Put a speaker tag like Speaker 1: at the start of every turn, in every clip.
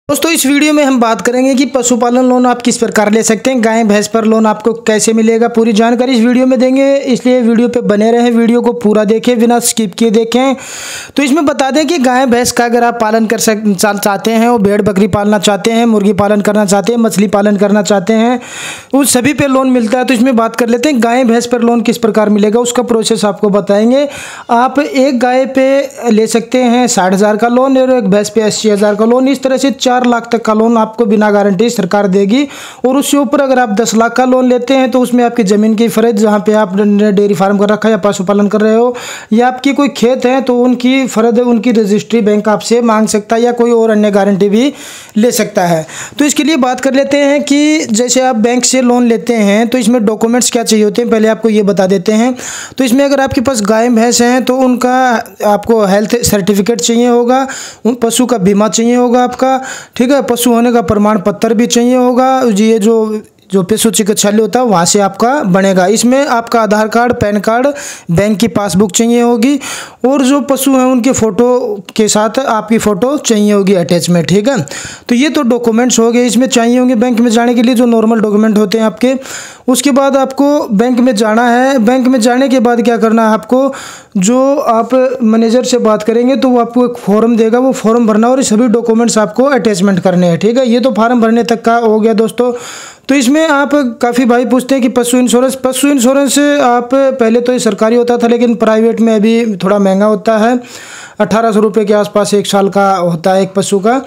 Speaker 1: दोस्तों इस वीडियो में हम बात करेंगे कि पशुपालन लोन आप किस प्रकार ले सकते हैं, गाय भैंस पर लोन आपको कैसे मिलेगा, पूरी जानकारी इस वीडियो में देंगे। इसलिए वीडियो पे बने रहें, वीडियो को पूरा देखें, बिना स्किप किए देखें। तो इसमें बता दें कि गाय भैंस का अगर आप पालन चाहते हैं, वो भेड़ बकरी पालना चाहते हैं, मुर्गी पालन करना चाहते हैं, मछली पालन करना चाहते हैं, उस सभी पे लोन मिलता है। तो इसमें बात कर लेते हैं गाय भैंस पर लोन किस प्रकार मिलेगा, उसका प्रोसेस आपको बताएंगे। आप एक गाय पे ले सकते हैं 60,000 का लोन और एक भैंस पे 80,000 का लोन। इस तरह से 4 लाख तक का लोन आपको बिना गारंटी सरकार देगी। और उससे ऊपर अगर आप 10 लाख का लोन लेते हैं तो उसमें आपकी ज़मीन की फर्ज, जहाँ पे आप डेयरी फार्म कर रखा है या पशुपालन कर रहे हो, या आपकी कोई खेत है तो उनकी फर्ज, उनकी रजिस्ट्री बैंक आपसे मांग सकता है या कोई और अन्य गारंटी भी ले सकता है। तो इसके लिए बात कर लेते हैं कि जैसे आप बैंक से लोन लेते हैं तो इसमें डॉक्यूमेंट्स क्या चाहिए होते हैं, पहले आपको ये बता देते हैं। तो इसमें अगर आपके पास गाय भैंस हैं तो उनका आपको हेल्थ सर्टिफिकेट चाहिए होगा, उन पशु का बीमा चाहिए होगा आपका, ठीक है। पशु होने का प्रमाण पत्र भी चाहिए होगा, ये जो पशु चिकित्सालय होता है वहाँ से आपका बनेगा। इसमें आपका Aadhaar card, PAN card, bank की पासबुक चाहिए होगी, और जो पशु हैं उनके फ़ोटो के साथ आपकी फ़ोटो चाहिए होगी अटैचमेंट, ठीक है। तो ये तो डॉक्यूमेंट्स हो गए, इसमें चाहिए होंगे बैंक में जाने के लिए जो नॉर्मल डॉक्यूमेंट होते हैं आपके। उसके बाद आपको बैंक में जाना है। बैंक में जाने के बाद क्या करना है आपको, जो आप मैनेजर से बात करेंगे तो वो आपको एक फॉर्म देगा, वो फॉर्म भरना और सभी डॉक्यूमेंट्स आपको अटैचमेंट करने हैं, ठीक है। ये तो फार्म भरने तक का हो गया दोस्तों। तो इसमें आप काफ़ी भाई पूछते हैं कि पशु इंश्योरेंस आप पहले तो ये सरकारी होता था, लेकिन प्राइवेट में अभी थोड़ा महंगा होता है। 1800 रुपये के आसपास 1 साल का होता है एक पशु का,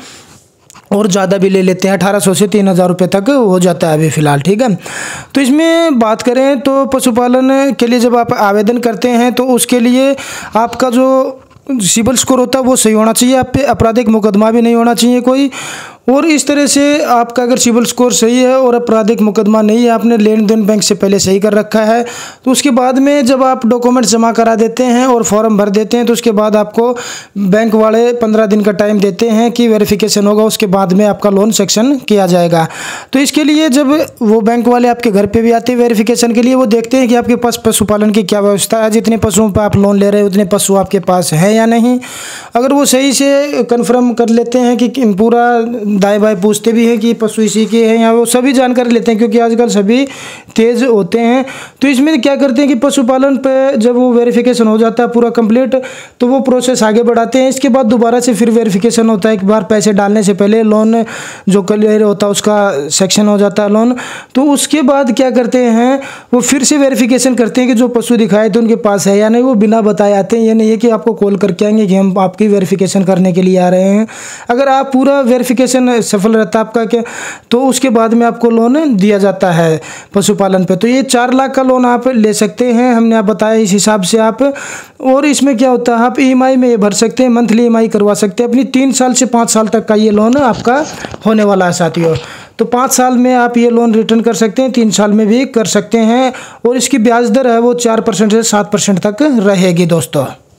Speaker 1: और ज़्यादा भी ले लेते हैं, 1800 से 3000 रुपये तक हो जाता है अभी फ़िलहाल, ठीक है। तो इसमें बात करें तो पशुपालन के लिए जब आप आवेदन करते हैं तो उसके लिए आपका जो सिबिल स्कोर होता है वो सही होना चाहिए, आप पे आपराधिक मुकदमा भी नहीं होना चाहिए कोई। और इस तरह से आपका अगर सिबिल स्कोर सही है और आपराधिक मुकदमा नहीं है, आपने लेन देन बैंक से पहले सही कर रखा है, तो उसके बाद में जब आप डॉक्यूमेंट्स जमा करा देते हैं और फॉर्म भर देते हैं तो उसके बाद आपको बैंक वाले 15 दिन का टाइम देते हैं कि वेरिफिकेशन होगा, उसके बाद में आपका लोन सेक्शन किया जाएगा। तो इसके लिए जब वो बैंक वाले आपके घर पर भी आते हैं वेरिफिकेशन के लिए, वो देखते हैं कि आपके पास पशुपालन की क्या व्यवस्था है, जितने पशुओं पर आप लोन ले रहे हैं उतने पशु आपके पास है या नहीं। अगर वो सही से कन्फर्म कर लेते हैं कि पूरा दाएं बाएं पूछते भी हैं कि पशु इसी के हैं, या वो सभी जानकारी लेते हैं, क्योंकि आजकल सभी तेज़ होते हैं। तो इसमें क्या करते हैं कि पशुपालन पे जब वो वेरिफिकेशन हो जाता है पूरा कंप्लीट, तो वो प्रोसेस आगे बढ़ाते हैं। इसके बाद दोबारा से फिर वेरिफिकेशन होता है, एक बार पैसे डालने से पहले लोन जो क्लियर होता है उसका सेक्शन हो जाता है लोन। तो उसके बाद क्या करते हैं, वो फिर से वेरिफिकेशन करते हैं कि जो पशु दिखाए थे उनके पास है या नहीं, वो बिना बताए आते हैं। ये नहीं है कि आपको कॉल करके आएंगे कि हम आपकी वेरिफिकेशन करने के लिए आ रहे हैं। अगर आप पूरा वेरिफिकेशन सफल रहता है आपका क्या, तो उसके बाद में आपको लोन दिया जाता है पशुपालन पे। तो ये 4 लाख का लोन आप ले सकते हैं, हमने आप बताया इस हिसाब से आप। और इसमें क्या होता है, आप ईएमआई में भर सकते हैं, मंथली ईएमआई करवा सकते हैं अपनी। 3 साल से 5 साल तक का ये लोन आपका होने वाला है साथियों। तो 5 साल में आप ये लोन रिटर्न कर सकते हैं, 3 साल में भी कर सकते हैं। और इसकी ब्याज दर है वो 4% से 7% तक रहेगी दोस्तों।